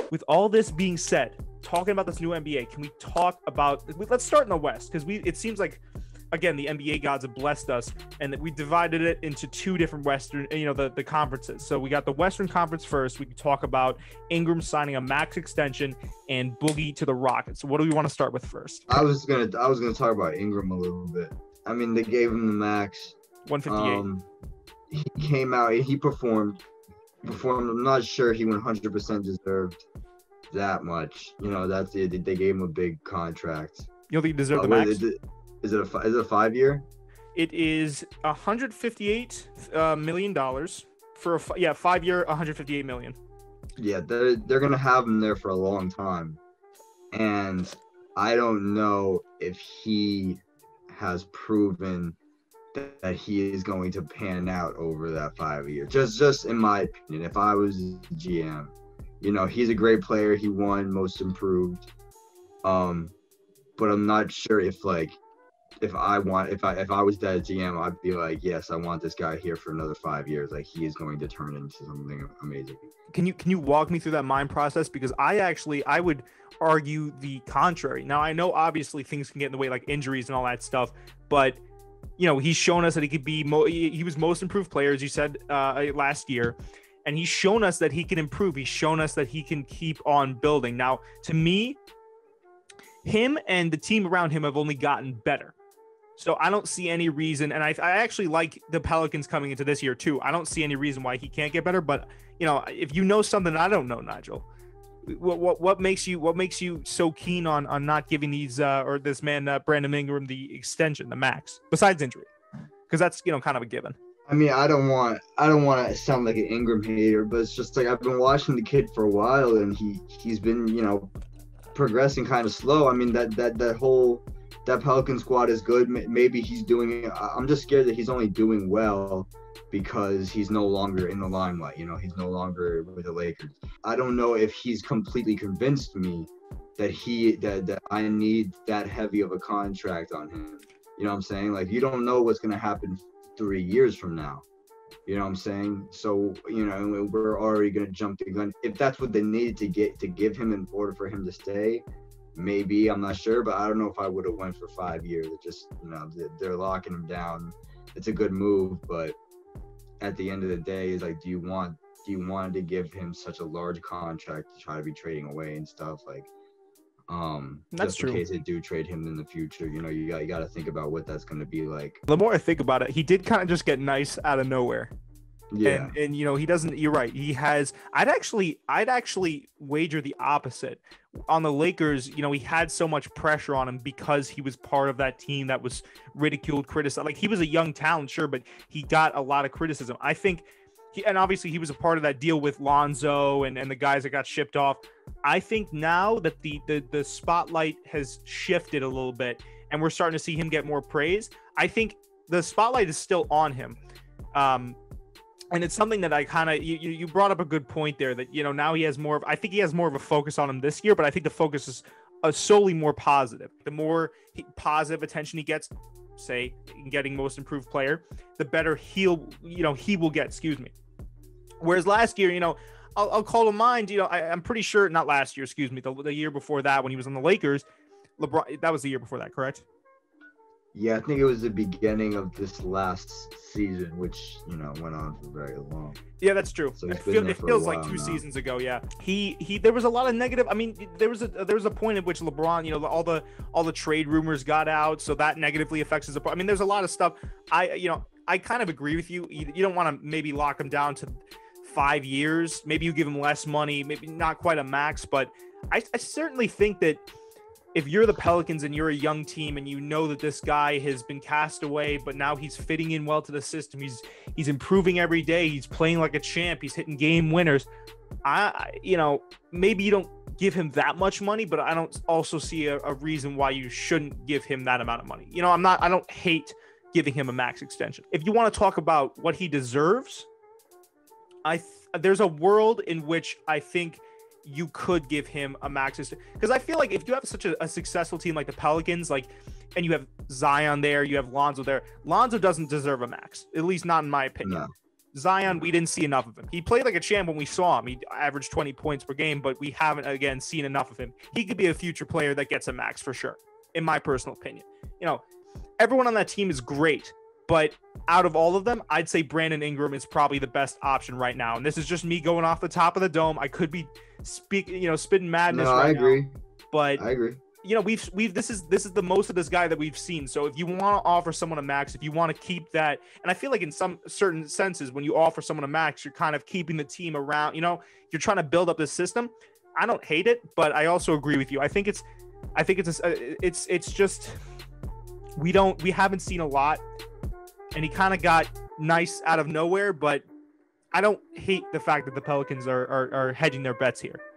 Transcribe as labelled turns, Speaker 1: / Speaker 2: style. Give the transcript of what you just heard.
Speaker 1: With all this being said, talking about this new NBA, can we talk about? Let's start in the West because it seems like, again, the NBA gods have blessed us, and that we divided it into two different Western, the conferences. So we got the Western Conference first. We can talk about Ingram signing a max extension and Boogie to the Rockets. So what do we want to start with first?
Speaker 2: I was gonna talk about Ingram a little bit. I mean, they gave him the max.
Speaker 1: 158.
Speaker 2: He came out. He performed. I'm not sure he 100% deserved that much. That's it. They gave him a big contract.
Speaker 1: You don't think he deserved the max?
Speaker 2: Is it a 5 year?
Speaker 1: It is $158 million for a 5 year, $158 million.
Speaker 2: Yeah, they're gonna have him there for a long time, and I don't know if he has proven that he is going to pan out over that 5 years. Just in my opinion, if I was GM, he's a great player. He won Most Improved, but I'm not sure if I was that GM, I'd be like, yes, I want this guy here for another 5 years. Like, he is going to turn into something amazing.
Speaker 1: Can you walk me through that mind process? Because I would argue the contrary. Now, I know obviously things can get in the way, like injuries and all that stuff, but he's shown us that he could be. He was Most Improved Player, as you said, last year, and he's shown us that he can improve. He's shown us that he can keep on building. Now, to me, him and the team around him have only gotten better. So I don't see any reason, and I actually like the Pelicans coming into this year too. I don't see any reason why he can't get better. But if you know something I don't know, Nigel, what makes you so keen on not giving this man Brandon Ingram the extension, the max, besides injury, because that's kind of a given.
Speaker 2: I mean, I don't want to sound like an Ingram hater, but it's just like I've been watching the kid for a while, and he's been progressing kind of slow. I mean that Pelican squad is good. Maybe he's doing it. I'm just scared that he's only doing well because he's no longer in the limelight. He's no longer with the Lakers. I don't know if he's completely convinced me that I need that heavy of a contract on him. You know what I'm saying? Like, you don't know what's going to happen 3 years from now. You know what I'm saying? So, we're already going to jump the gun. If that's what they needed to give him in order for him to stay, maybe, I'm not sure, but I don't know if I would have went for 5 years. It just, they're locking him down. It's a good move, but at the end of the day, it's like, do you want to give him such a large contract to try to be trading away and stuff? Like,
Speaker 1: that's
Speaker 2: just
Speaker 1: true.
Speaker 2: In case they do trade him in the future, you got to think about what that's going to be like.
Speaker 1: The more I think about it, he did kind of just get nice out of nowhere.
Speaker 2: Yeah.
Speaker 1: And he doesn't, you're right. He has, I'd actually wager the opposite on the Lakers. He had so much pressure on him because he was part of that team that was ridiculed, criticized. Like, he was a young talent, sure, but he got a lot of criticism. I think and obviously he was a part of that deal with Lonzo and the guys that got shipped off. I think now that the spotlight has shifted a little bit and we're starting to see him get more praise, I think the spotlight is still on him. And it's something that I kind of, you brought up a good point there that, now he has I think he has more of a focus on him this year, but I think the focus is solely more positive. The more positive attention he gets, say, in getting Most Improved Player, the better he will get, excuse me. Whereas last year, I'll call to mind, I'm pretty sure, not last year, excuse me, the year before that when he was on the Lakers, LeBron, that was the year before that, correct?
Speaker 2: Yeah, I think it was the beginning of this last season, which, went on for very long.
Speaker 1: Yeah, that's true.
Speaker 2: So
Speaker 1: it feels like two seasons ago. Yeah, he. There was a lot of negative. I mean, there was a point at which LeBron, all the trade rumors got out, so that negatively affects his. I mean, there's a lot of stuff. I kind of agree with you. You don't want to maybe lock him down to 5 years. Maybe you give him less money, maybe not quite a max, but I certainly think that if you're the Pelicans and you're a young team and you know that this guy has been cast away, but now he's fitting in well to the system, he's improving every day, he's playing like a champ, he's hitting game winners. Maybe you don't give him that much money, but I don't also see a reason why you shouldn't give him that amount of money. I don't hate giving him a max extension. If you want to talk about what he deserves, there's a world in which I think you could give him a max, because I feel like if you have such a successful team like the Pelicans, and you have Zion there, you have Lonzo there, Lonzo doesn't deserve a max, at least not in my opinion. Zion, we didn't see enough of him. He played like a champ when we saw him. He averaged 20 points per game, but we haven't, again, seen enough of him. He could be a future player that gets a max for sure, in my personal opinion. You know, everyone on that team is great, but out of all of them, I'd say Brandon Ingram is probably the best option right now. And this is just me going off the top of the dome. I could be spitting madness right now.
Speaker 2: I agree.
Speaker 1: But
Speaker 2: I agree.
Speaker 1: You know, this is the most of this guy that we've seen. So if you want to offer someone a max, if you want to keep that, and I feel like in some certain senses, when you offer someone a max, you're kind of keeping the team around. You know, you're trying to build up this system. I don't hate it, but I also agree with you. I think it's just we haven't seen a lot, and he kind of got nice out of nowhere. But I don't hate the fact that the Pelicans are hedging their bets here.